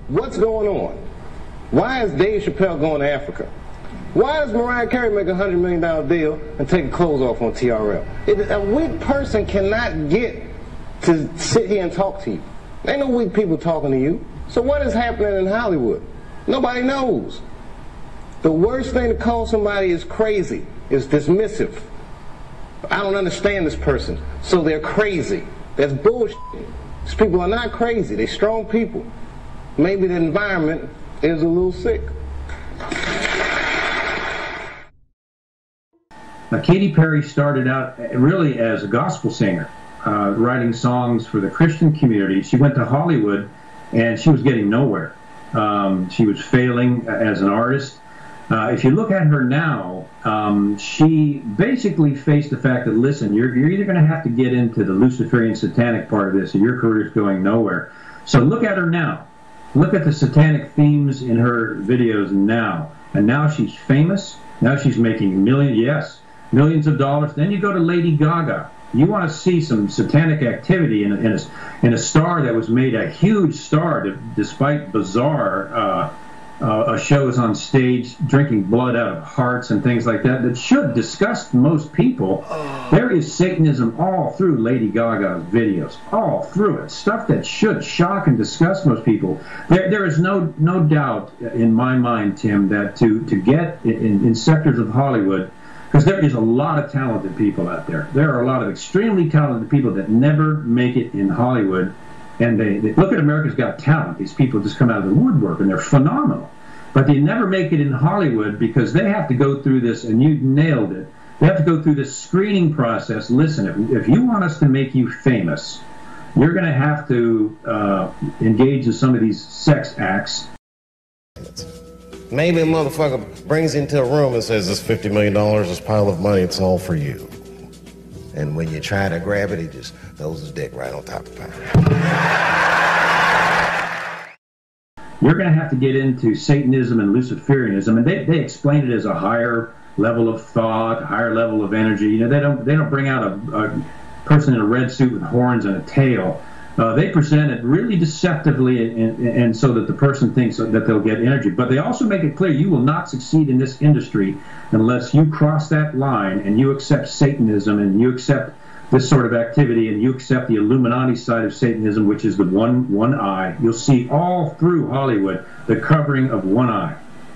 What's going on? Why is Dave Chappelle going to Africa? Why does Mariah Carey make a $100 million deal and take her clothes off on TRL? A weak person cannot get to sit here and talk to you. Ain't no weak people talking to you. So what is happening in Hollywood? Nobody knows. The worst thing to call somebody is crazy, is dismissive. I don't understand this person, so they're crazy. That's bullshit. These people are not crazy. They're strong people. Maybe the environment is a little sick. Now, Katy Perry started out really as a gospel singer, writing songs for the Christian community. She went to Hollywood, and she was getting nowhere. She was failing as an artist. If you look at her now, she basically faced the fact that, listen, you're either going to have to get into the Luciferian satanic part of this, or your career is going nowhere. So look at her now. Look at the satanic themes in her videos now. And now she's famous. Now she's making millions of dollars. Then you go to Lady Gaga. You want to see some satanic activity in a star that was made a huge star, despite bizarre shows on stage, drinking blood out of hearts and things like that, that should disgust most people. There is Satanism all through Lady Gaga's videos, all through it. Stuff that should shock and disgust most people. There is no doubt in my mind, Tim, that to get in sectors of Hollywood, because there is a lot of talented people out there. There are a lot of extremely talented people that never make it in Hollywood. And they look at America's Got Talent. These people just come out of the woodwork, and they're phenomenal. But they never make it in Hollywood because they have to go through this, and you nailed it, they have to go through this screening process. Listen, if you want us to make you famous, you're going to have to engage in some of these sex acts. Maybe a motherfucker brings into a room and says, this $50 million, this pile of money, it's all for you. And when you try to grab it, he just throws his dick right on top of it. You're going to have to get into Satanism and Luciferianism, and they explain it as a higher level of thought, a higher level of energy. You know, they don't bring out a person in a red suit with horns and a tail. They present it really deceptively, and so that the person thinks that they'll get energy. But they also make it clear you will not succeed in this industry unless you cross that line and you accept Satanism and you accept this sort of activity and you accept the Illuminati side of Satanism, which is the one eye. You'll see all through Hollywood the covering of one eye.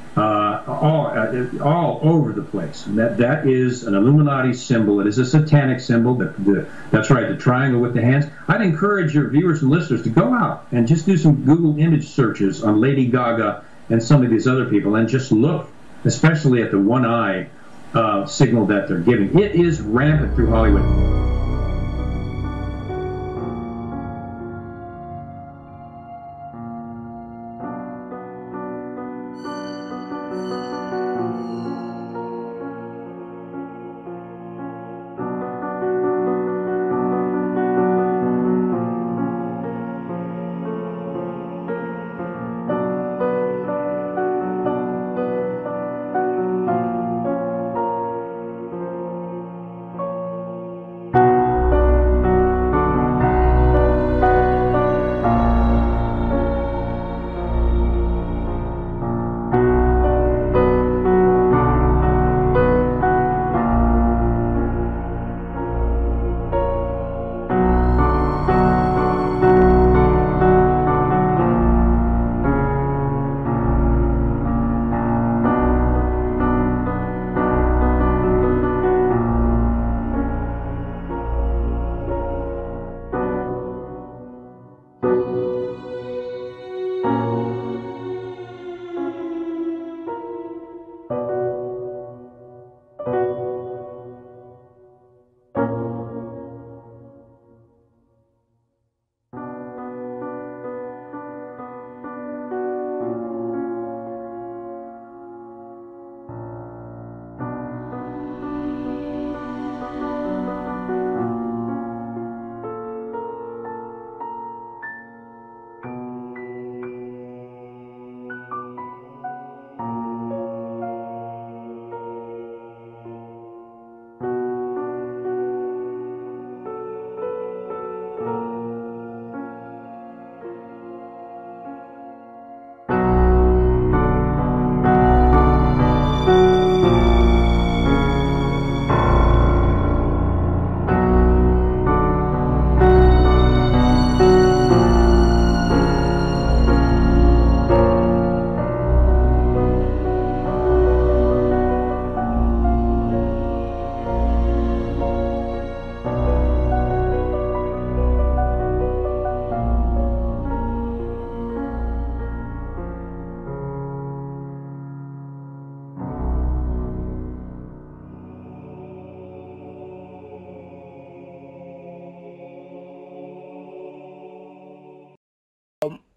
All over the place. That is an Illuminati symbol. It is a satanic symbol. That's right, the triangle with the hands. I'd encourage your viewers and listeners to go out and just do some Google image searches on Lady Gaga and some of these other people, and just look, especially at the one eye signal that they're giving. It is rampant through Hollywood.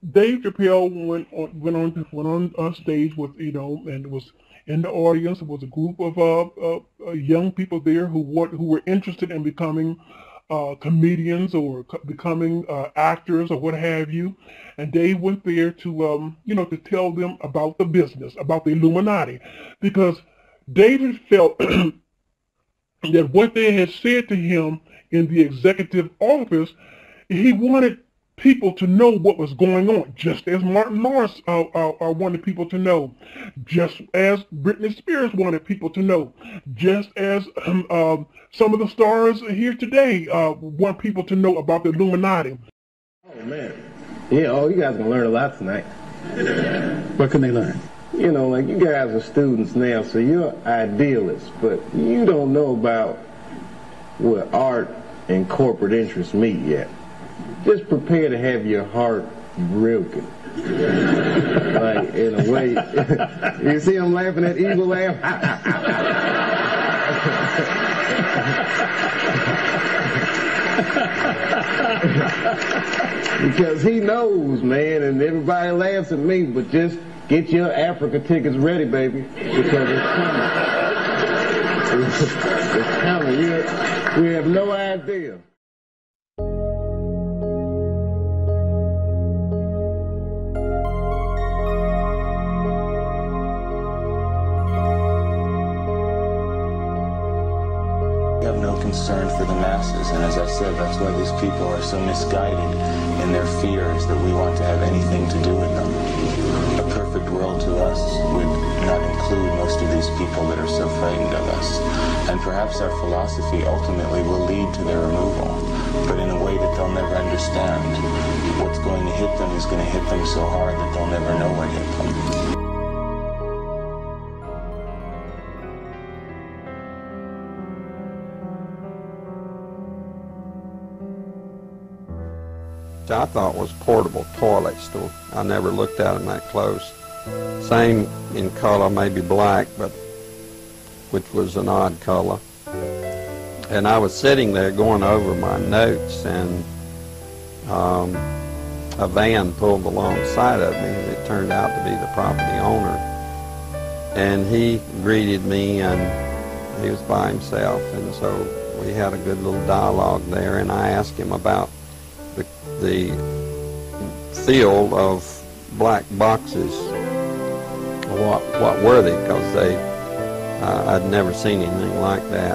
Dave Chappelle went on stage with, and was in the audience. There was a group of young people there who were interested in becoming comedians or becoming actors or what have you. And Dave went there to, to tell them about the business, about the Illuminati, because David felt that what they had said to him in the executive office, he wanted people to know what was going on, just as Martin Lawrence wanted people to know, just as Britney Spears wanted people to know, just as some of the stars here today want people to know about the Illuminati. Oh, man. Yeah, you guys can learn a lot tonight. What can they learn? Like you guys are students now, so you're idealists, but you don't know about what art and corporate interests meet yet. Just prepare to have your heart broken. Like, in a way. You see I'm laughing, that evil laugh? Because he knows, man, and everybody laughs at me, but just get your Africa tickets ready, baby, because it's coming. It's coming. We have no idea. Concern for the masses, and as I said, that's why these people are so misguided in their fears that we want to have anything to do with them. A perfect world to us would not include most of these people that are so frightened of us, and perhaps our philosophy ultimately will lead to their removal, but in a way that they'll never understand. What's going to hit them is going to hit them so hard that they'll never know what hit them. I thought was portable toilet stool. I never looked at them that close. Same in color, maybe black, but which was an odd color. And I was sitting there going over my notes, and a van pulled alongside of me, and it turned out to be the property owner. And he greeted me, and he was by himself, and so we had a good little dialogue there, and I asked him about the field of black boxes. What were they? Because I'd never seen anything like that.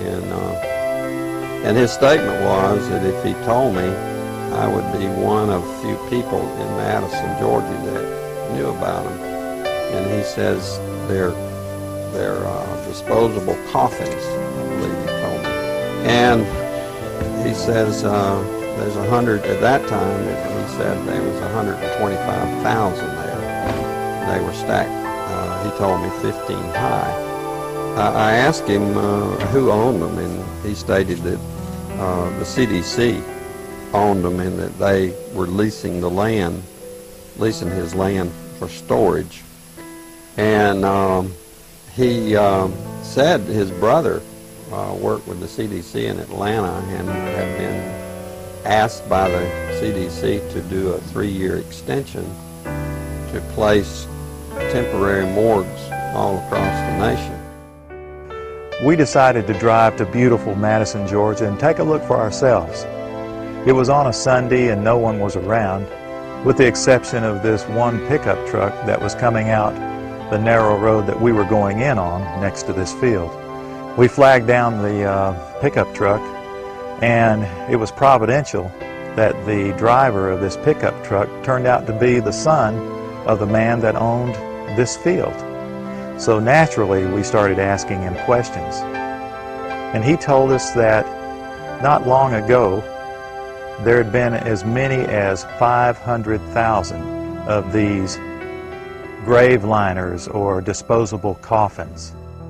And his statement was that if he told me, I would be one of few people in Madison, Georgia that knew about them. And he says they're disposable coffins, I believe he told me. And he says there's 100, at that time, he said there was 125,000 there. They were stacked, he told me 15 high. I asked him who owned them, and he stated that the CDC owned them and that they were leasing his land for storage. And he said his brother worked with the CDC in Atlanta and had been asked by the CDC to do a 3-year extension to place temporary morgues all across the nation. We decided to drive to beautiful Madison, Georgia and take a look for ourselves. It was on a Sunday and no one was around, with the exception of this one pickup truck that was coming out the narrow road that we were going in on next to this field. We flagged down the pickup truck, and it was providential that the driver of this pickup truck turned out to be the son of the man that owned this field. So naturally, we started asking him questions. And he told us that not long ago, there had been as many as 500,000 of these grave liners or disposable coffins.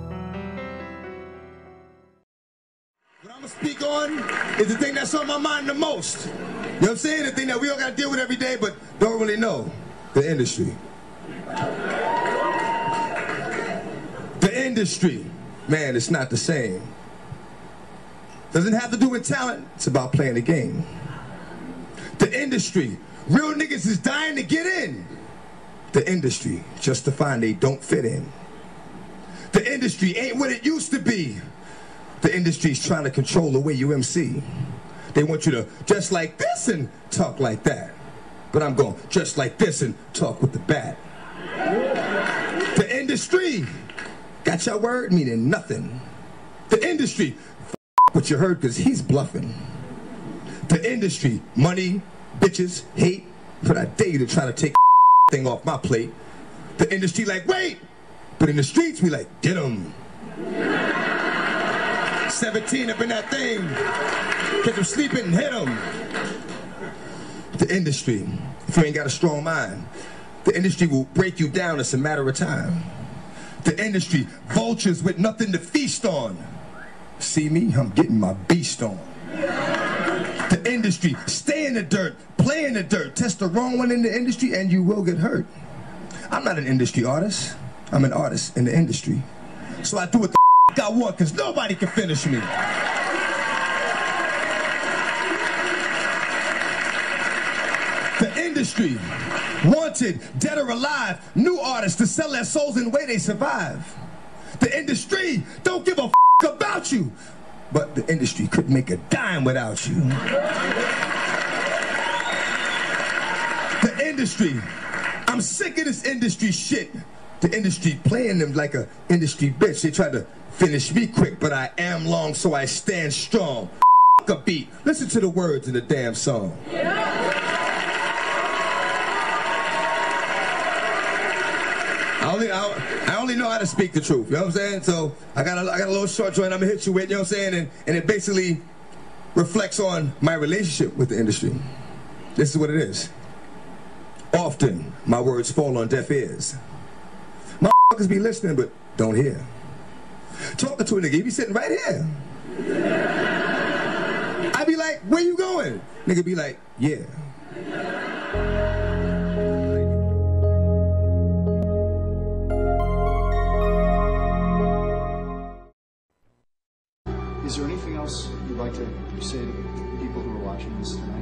What I'm going to speak on is the thing that's on my mind the most. You know what I'm saying? The thing that we all got to deal with every day but don't really know. The industry. The industry. Man, it's not the same. Doesn't have to do with talent. It's about playing the game. The industry. Real niggas is dying to get in. The industry just to find they don't fit in. The industry ain't what it used to be. The industry's trying to control the way you MC. They want you to dress like this and talk like that. But I'm going to dress like this and talk with the bat. The industry got your word meaning nothing. The industry, what you heard because he's bluffing. The industry, money, bitches, hate, but I dare you to try to take thing off my plate. The industry like, wait! But in the streets, we like, get 'em. 17 up in that thing. Catch them sleeping and hit 'em. The industry, if you ain't got a strong mind, the industry will break you down. It's a matter of time. The industry, vultures with nothing to feast on. See me? I'm getting my beast on. The industry, stay in the dirt, play in the dirt, test the wrong one in the industry and you will get hurt. I'm not an industry artist. I'm an artist in the industry. So I do what the I want because nobody can finish me. The industry, wanted, dead or alive, new artists to sell their souls in the way they survive. The industry don't give a about you. But the industry couldn't make a dime without you. The industry, I'm sick of this industry shit. The industry playing them like a industry bitch. They try to finish me quick, but I am long, so I stand strong. A beat. Listen to the words in the damn song. I only know how to speak the truth, you know what I'm saying? So I got a little short joint I'm gonna hit you with, you know what I'm saying? And it basically reflects on my relationship with the industry. This is what it is. Often my words fall on deaf ears. Motherfuckers be listening but don't hear. Talking to a nigga, he be sitting right here. I be like, where you going? Nigga be like, yeah. Is there anything else you'd like to say to the people who are watching this tonight?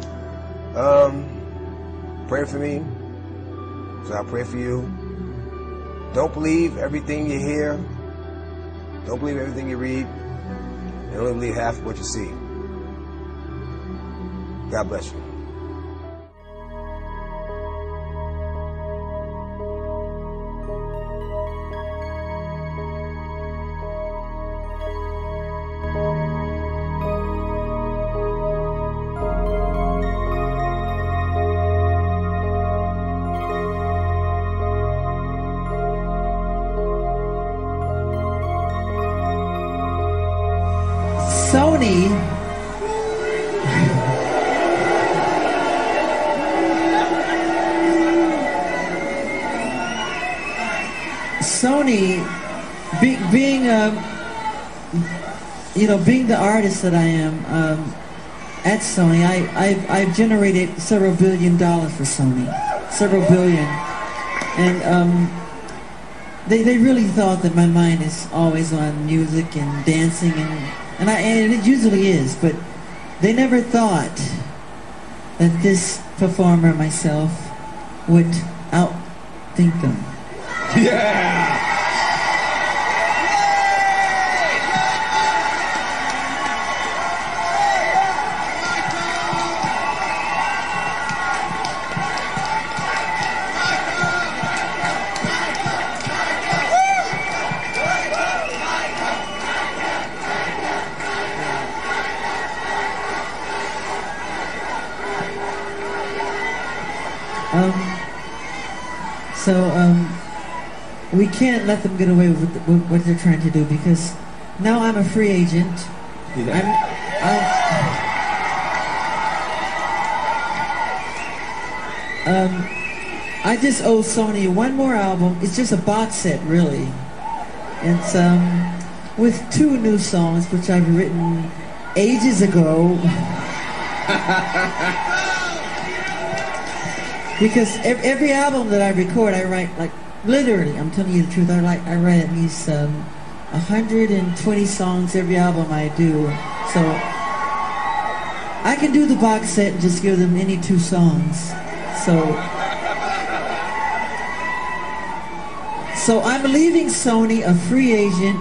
Pray for me, because I pray for you. Don't believe everything you hear. Don't believe everything you read. And only believe half of what you see. God bless you. Sony, being the artist that I am at Sony, I've generated several $1 billion for Sony, several billion, and they really thought that my mind is always on music and dancing and it usually is, but they never thought that this performer myself would outthink them. Yeah! We can't let them get away with what they're trying to do because now I'm a free agent. Yeah. I just owe Sony one more album. It's just a box set, really. It's with 2 new songs which I've written ages ago. Because every album that I record, I write like. Literally, I'm telling you the truth, I write at least 120 songs every album I do. So I can do the box set and just give them any 2 songs. So I'm leaving Sony a free agent.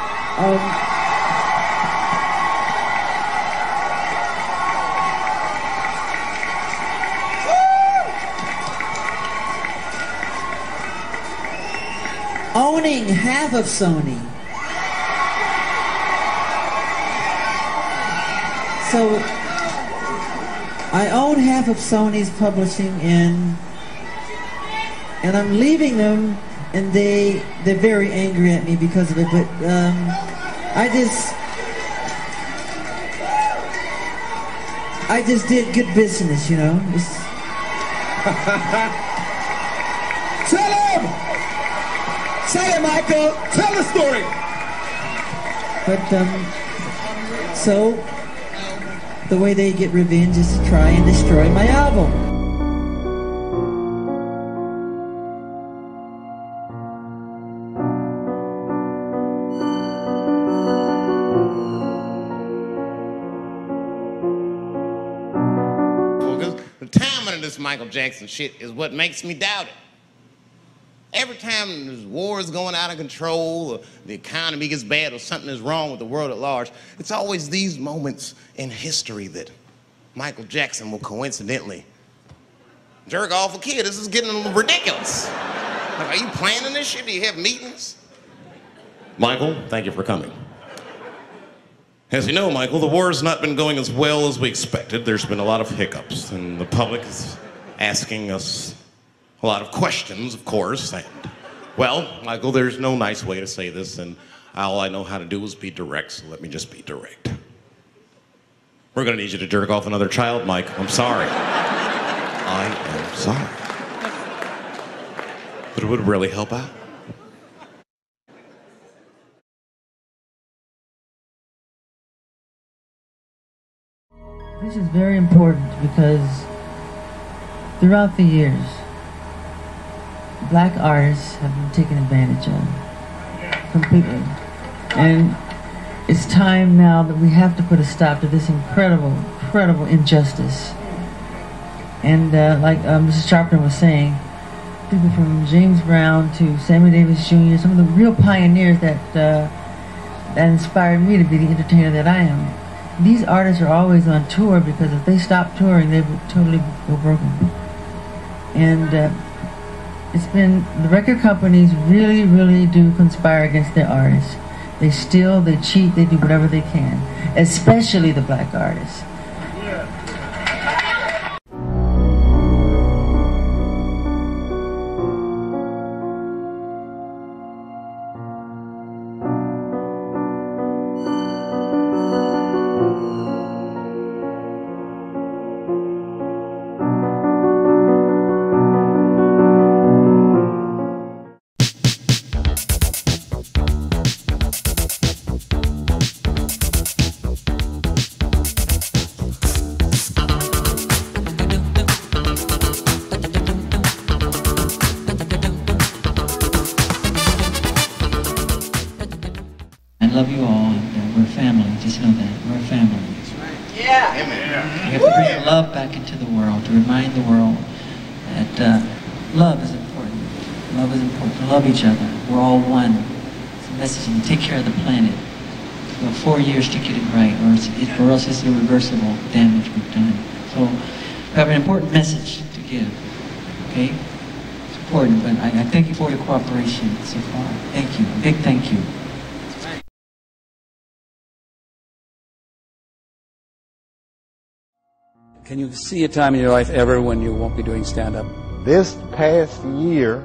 Owning half of Sony. So I own half of Sony's publishing, and I'm leaving them, and they're very angry at me because of it. But I just did good business, you know. Tell him! Say it, Michael! Tell the story! But, so, the way they get revenge is to try and destroy my album. The timing of this Michael Jackson shit is what makes me doubt it. Every time this war is going out of control, or the economy gets bad, or something is wrong with the world at large, it's always these moments in history that Michael Jackson will coincidentally jerk off a kid. This is getting a little ridiculous. Like, are you planning this shit? Do you have meetings? Michael, thank you for coming. As you know, Michael, the war has not been going as well as we expected. There's been a lot of hiccups, and the public is asking us a lot of questions, of course, and, well, Michael, there's no nice way to say this, and all I know how to do is be direct, so let me just be direct. We're gonna need you to jerk off another child, Mike. I'm sorry. I am sorry. But it would really help out. This is very important because throughout the years, black artists have been taken advantage of completely. And it's time now that we have to put a stop to this incredible injustice. And like Mrs. Sharpton was saying, people from James Brown to Sammy Davis Jr., some of the real pioneers that inspired me to be the entertainer that I am. These artists are always on tour because if they stopped touring, they would totally go broken. And it's been, the record companies really do conspire against their artists. They steal, they cheat, they do whatever they can, especially the black artists. I love you all, and we're family. Just know that. We're a family. Yeah. Amen. We have to bring love back into the world, to remind the world that love is important. Love is important. To love each other. We're all one. It's a message, and take care of the planet. You have 4 years to get it right, or else it's irreversible damage we've done. So we have an important message to give. Okay? It's important, but I thank you for your cooperation so far. Thank you. A big thank you. Can you see a time in your life ever when you won't be doing stand-up? This past year,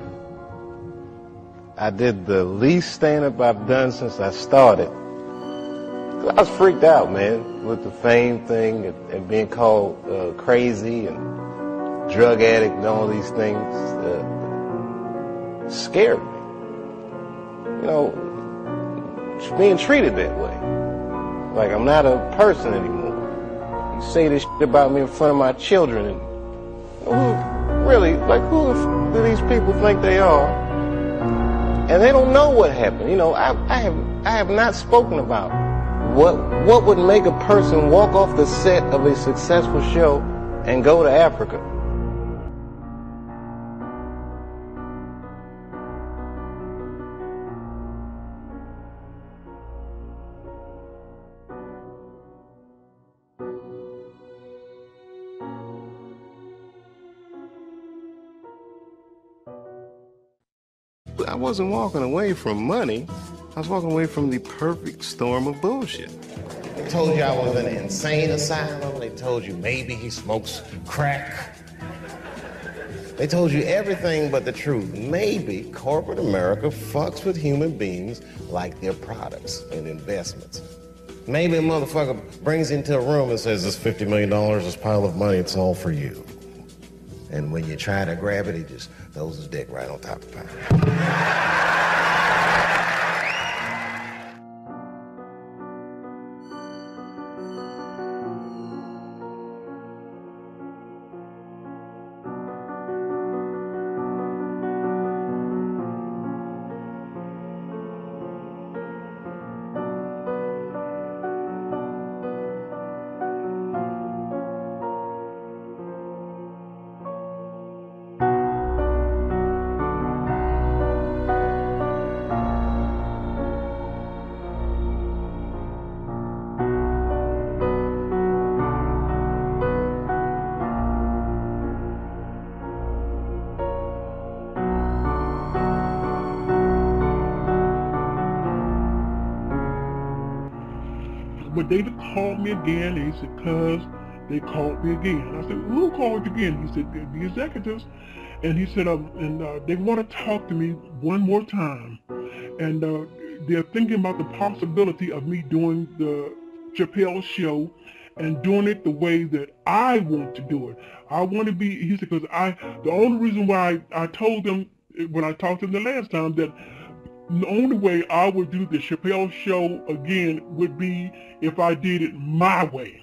I did the least stand-up I've done since I started. I was freaked out, man, with the fame thing and being called crazy and drug addict and all these things. Scared me. You know, being treated that way. Like I'm not a person anymore. You say this shit about me in front of my children, and really, like, who the f do these people think they are? And they don't know what happened. You know, I have not spoken about What would make a person walk off the set of a successful show and go to Africa? I wasn't walking away from money. I was walking away from the perfect storm of bullshit. They told you I was in an insane asylum. They told you maybe he smokes crack. They told you everything but the truth. Maybe corporate America fucks with human beings like their products and investments. Maybe a motherfucker brings you into a room and says, this $50 million, this pile of money, it's all for you. And when you try to grab it, he just throws his dick right on top of the pile. But David called me again, and he said, cuz they called me again. I said, who called you again? He said, the executives. And he said, they want to talk to me one more time. And they're thinking about the possibility of me doing the Chappelle show and doing it the way that I want to do it. I want to be, he said, because the only reason why I told them when I talked to them the last time that the only way I would do the Chappelle show again would be if I did it my way.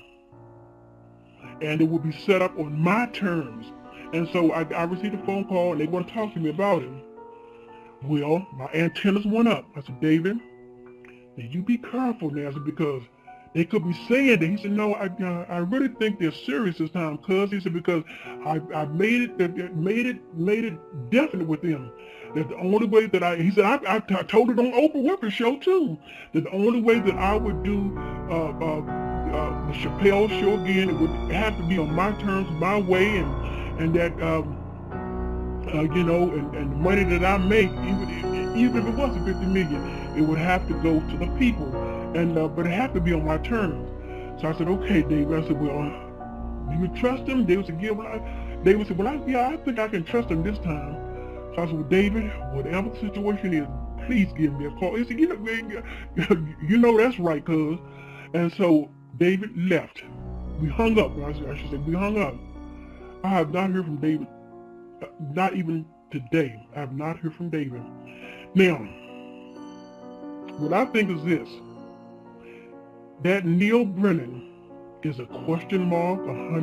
And it would be set up on my terms. And so I received a phone call and they want to talk to me about it. Well, my antennas went up. I said, David, now you be careful now, because they could be saying that. He said, no, I really think they're serious this time, cuz. He said, because I made it definite with them. That the only way that he said, I told it on Oprah Winfrey show too, that the only way that I would do the Chappelle show again, it would have to be on my terms, my way, and that, you know, and the money that I make, even if it wasn't $50 million, it would have to go to the people, and but it had to be on my terms. So I said, okay, David. I said, well, do you trust him? David said, yeah. David said, well, yeah, I think I can trust him this time. So I said, well, David, whatever the situation is, please give me a call. He said, you know that's right, cuz. And so David left. We hung up. I should say we hung up. I have not heard from David, not even today. I have not heard from David. Now, what I think is this, that Neil Brennan is a question mark,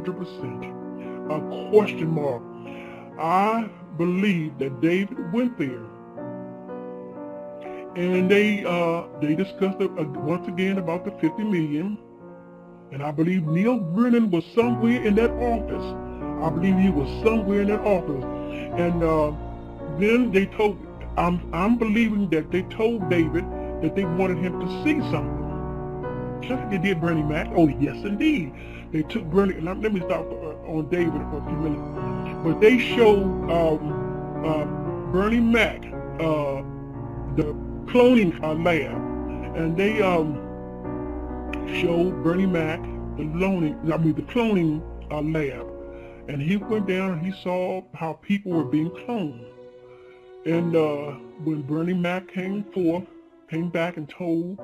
100%. A question mark. I believe that David went there and they discussed it once again about the $50 million, and I believe Neil Brennan was somewhere in that office. I believe he was somewhere in that office, and then they told, I'm believing that they told David that they wanted him to see something. Just like they did Bernie Mac. Oh yes, indeed. They took Bernie. Let me stop on David for a few minutes. But they showed Bernie Mac the cloning lab, and they showed Bernie Mac the cloning lab, and he went down and he saw how people were being cloned. And when Bernie Mac came back and told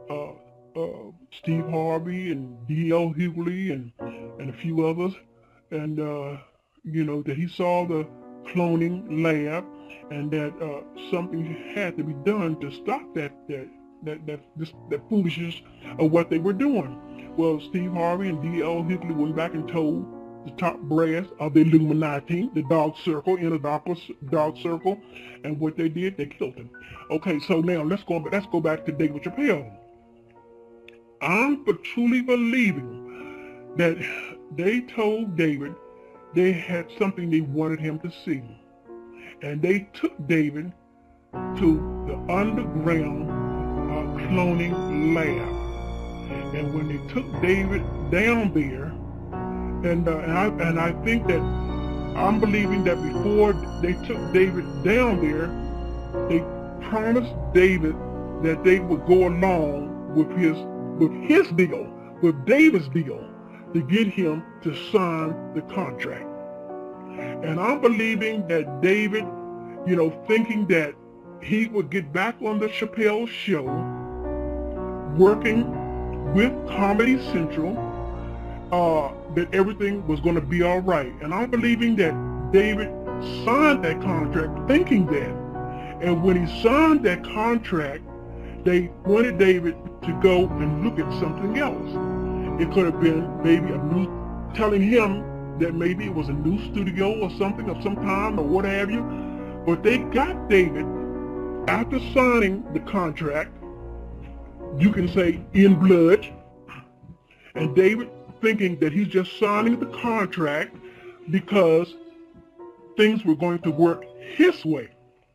Steve Harvey and D.L. Hughley and a few others, and you know, that he saw the cloning lab and that something had to be done to stop that foolishness of what they were doing. Well, Steve Harvey and D.L. Hughley went back and told the top brass of the Illuminati, the Dark Circle, Dark Circle, and what they did, they killed him. Okay, so now let's go back to David Chappelle. I'm truly believing that they told David they had something they wanted him to see. And they took David to the underground cloning lab. And when they took David down there, and I think that I'm believing that before they took David down there, they promised David that they would go along with his deal, with David's deal, to get him to sign the contract. And I'm believing that David, thinking that he would get back on the Chappelle Show, working with Comedy Central, that everything was going to be all right. And I'm believing that David signed that contract thinking that. And when he signed that contract, they wanted David to go and look at something else. It could have been maybe telling him that maybe it was a new studio or something of some kind or what have you. But they got David, after signing the contract, you can say in blood, and David thinking that he's just signing the contract because things were going to work his way.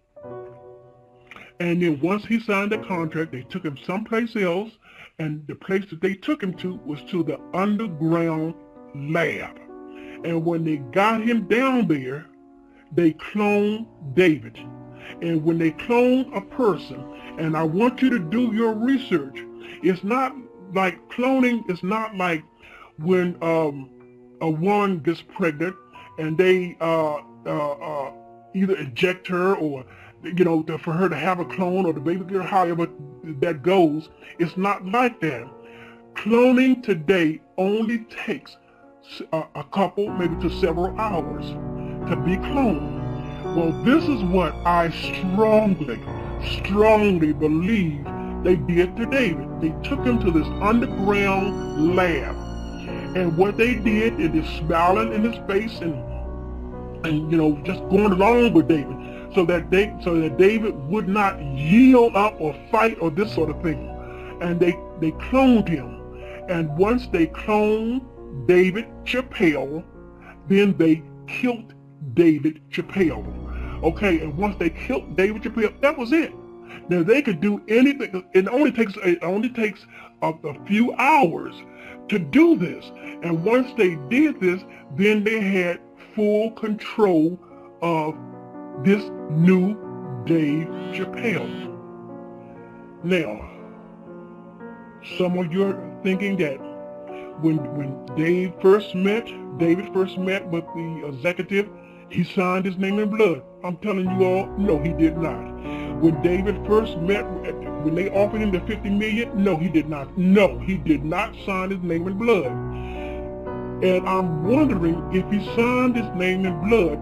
And then once he signed the contract, they took him someplace else, and the place that they took him to was to the underground lab. And when they got him down there, they cloned David. And when they clone a person, and I want you to do your research, it's not like cloning is not like when a woman gets pregnant and they either eject her or for her to have a clone or the baby girl, however that goes. It's not like that. Cloning today only takes a couple, maybe to several hours to be cloned. Well, this is what I strongly believe they did to David. They took him to this underground lab. And what they did is just smiling in his face and just going along with David. So that David would not yield up or fight or this sort of thing. And they cloned him. And once they cloned David Chappelle, then they killed David Chappelle. Okay, and once they killed David Chappelle, that was it. Now they could do anything. It only takes a few hours to do this. And once they did this, then they had full control of this new Dave Chappelle. Now, some of you are thinking that when David first met with the executive, he signed his name in blood. I'm telling you all, no, he did not. When David first met, when they offered him the $50 million, no, he did not. No, he did not sign his name in blood. And I'm wondering if he signed his name in blood,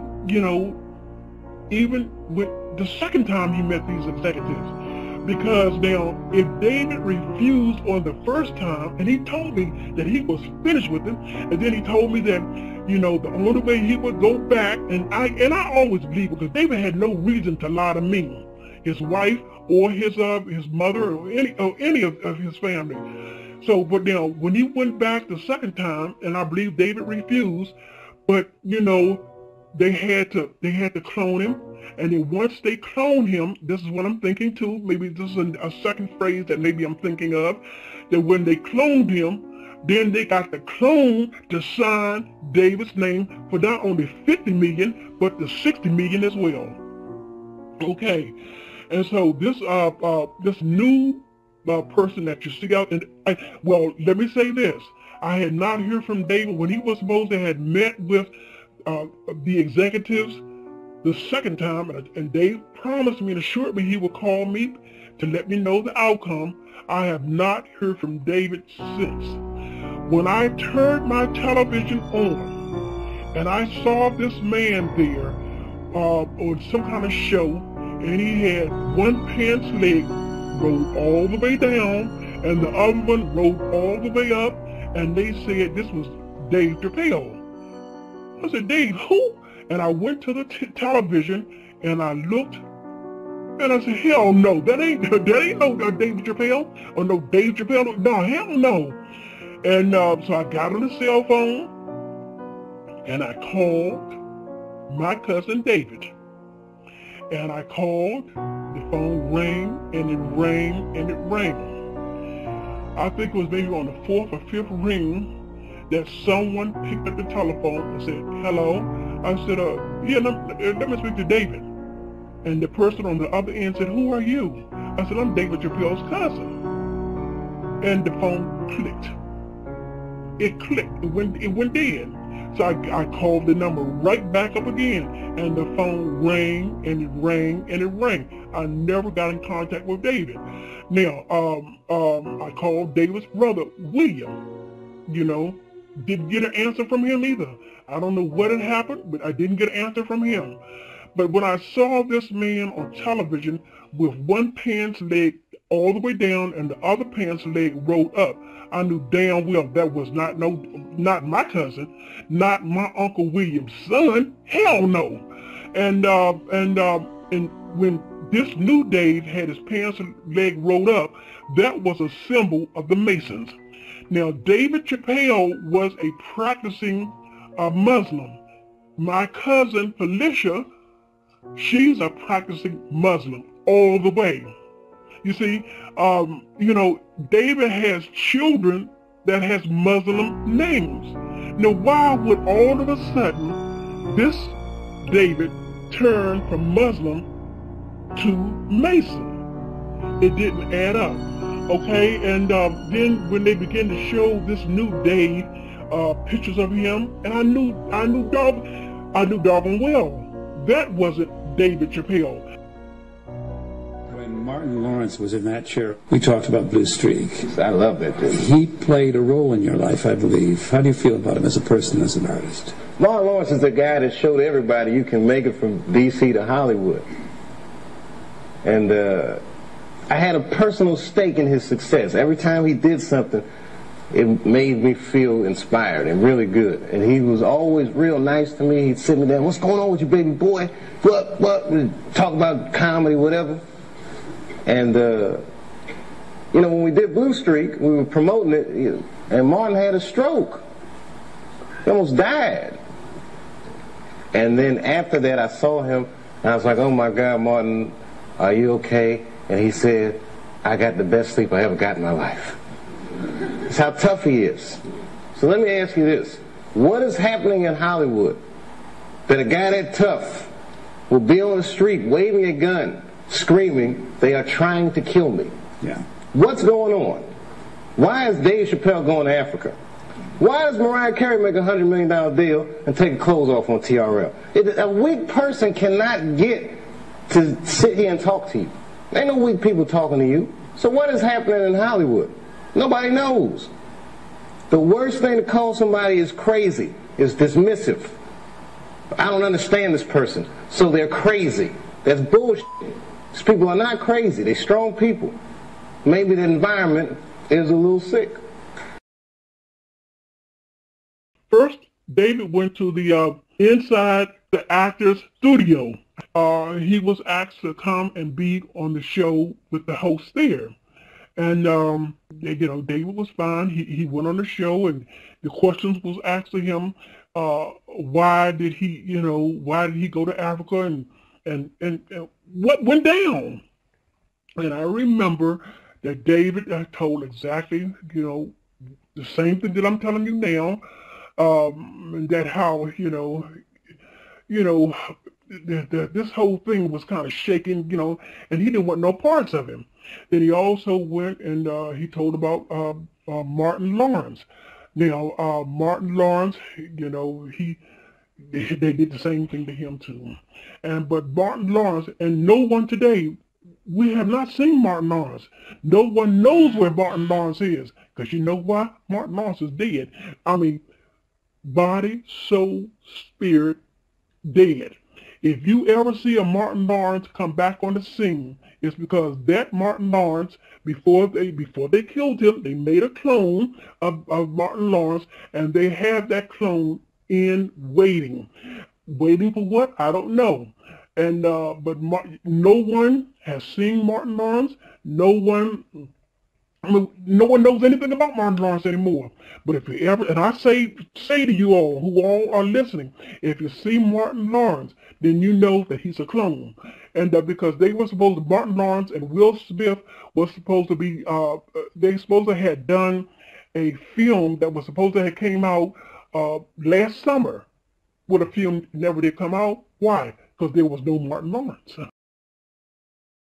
even with the second time he met these executives. Because now, if David refused on the first time, and he told me that he was finished with him, and then he told me that, the only way he would go back, and I always believe, because David had no reason to lie to me, his wife, or his mother, or any of his family. So, but now, when he went back the second time, and I believe David refused, but they had to clone him, and then once they clone him, this is what I'm thinking too, maybe this is a second phrase that maybe I'm thinking of, that when they cloned him, then they got the clone to sign David's name for not only $50 million, but the $60 million as well. Okay, and so this new person that you see out, and let me say this, I had not heard from David when he was supposed to have met with the executives the second time, and Dave promised me and assured me he would call me to let me know the outcome. I have not heard from David since. When I turned my television on and I saw this man there on some kind of show, and he had one pants leg rolled all the way down and the other one rolled all the way up, and they said this was Dave Chappelle. I said, Dave, who? And I went to the television and I looked And I said, hell no, that ain't no David Chappelle, or no Dave Chappelle, no, hell no. And so I got on the cell phone, and I called my cousin David. And I called, the phone rang, and it rang, and it rang. I think it was maybe on the 4th or 5th ring that someone picked up the telephone and said, hello. I said, yeah, let me speak to David. And the person on the other end said, who are you? I said, I'm David Chappelle's cousin. And the phone clicked. It clicked. It went dead. So I called the number right back up again, and the phone rang, and it rang, and it rang. I never got in contact with David. Now, I called David's brother, William. You know, didn't get an answer from him either. I don't know what had happened, but I didn't get an answer from him. But when I saw this man on television with one pants leg all the way down and the other pants leg rolled up, I knew damn well that was not my cousin, not my Uncle William's son. Hell no. And when this new Dave had his pants leg rolled up, that was a symbol of the Masons. Now, David Chappelle was a practicing Muslim. My cousin Felicia, she's a practicing Muslim all the way. You see, you know, David has children that has Muslim names. Now, why would all of a sudden this David turn from Muslim to Mason? It didn't add up. Okay, and then when they began to show this new Dave pictures of him, and I knew doggone well that wasn't David Chappelle. When Martin Lawrence was in that chair, we talked about Blue Streak. I love that dude. He played a role in your life, I believe. How do you feel about him as a person, as an artist? Martin Lawrence is the guy that showed everybody you can make it from D.C. to Hollywood. And I had a personal stake in his success. Every time he did something, it made me feel inspired and really good. And he was always real nice to me. He'd sit me down, what's going on with you, baby boy? What? We'd talk about comedy, whatever. And, you know, when we did Blue Streak, we were promoting it, and Martin had a stroke. He almost died. And then after that, I saw him, and I was like, oh my God, Martin, are you okay? And he said, I got the best sleep I ever got in my life. That's how tough he is. So let me ask you this. What is happening in Hollywood that a guy that tough will be on the street waving a gun, screaming, they are trying to kill me? Yeah. What's going on? Why is Dave Chappelle going to Africa? Why does Mariah Carey make a $100 million deal and take her clothes off on TRL? A weak person cannot get to sit here and talk to you. Ain't no weak people talking to you. So what is happening in Hollywood? Nobody knows. The worst thing to call somebody is crazy, is dismissive. I don't understand this person, so they're crazy. That's bullshit. These people are not crazy. They're strong people. Maybe the environment is a little sick. First, David went to the inside the actor's studio. He was asked to come and be on the show with the host there. And, you know, David was fine. He went on the show, and the questions was asked to him, why did he go to Africa, and what went down? And I remember that David told exactly, you know, the same thing that I'm telling you now, that how, this whole thing was kind of shaking, you know, and he didn't want no parts of him. Then he also went and he told about Martin Lawrence. Now, Martin Lawrence, you know, they did the same thing to him too. But Martin Lawrence, and no one today, we have not seen Martin Lawrence. No one knows where Martin Lawrence is. Because you know why? Martin Lawrence is dead. I mean, body, soul, spirit, dead. If you ever see a Martin Lawrence come back on the scene, it's because that Martin Lawrence, before they killed him, they made a clone of Martin Lawrence, and they have that clone in waiting. Waiting for what? I don't know. And but no one has seen Martin Lawrence. No one knows anything about Martin Lawrence anymore. But if you ever, and I say to you all who all are listening, if you see Martin Lawrence, then you know that he's a clone. And because they were supposed to, Martin Lawrence and Will Smith was supposed to be, they supposed to have done a film that was supposed to have came out last summer. But the film never did come out. Why? Because there was no Martin Lawrence.